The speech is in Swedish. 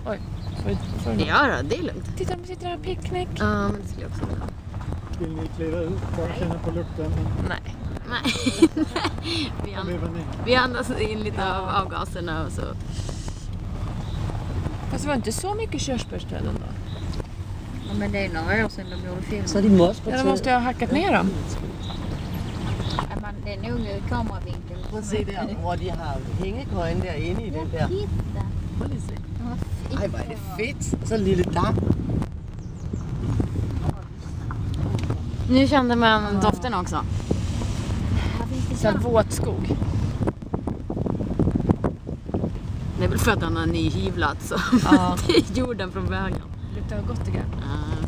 Oj. Ja, det är lugnt. Titta, de sitter här och picknick. Ja, men det skulle jag också vilja. Vill ni kliva ut och känna på lukten? Nej. Vi andas in lite av avgaserna och så. Fast det var inte så mycket körsbärsträden då. Ja, men det är några år sedan de gjorde film. Så de måste Ja, då måste jag ha hackat ner dem. Ja, men det är nog kameravinkeln. Prøv at se der, hvor de har hængekøjen derinde i den der. Titta. Prøv lige at se. Vad fint. Ej, hvor er det fedt. Og så en lille damm. Nu kände man doften också. Här finns det Så här sant. våt skog. Det är väl för att han har nyhyvlat så Ja. det är jorden från vägen. Luktar gott tycker jag.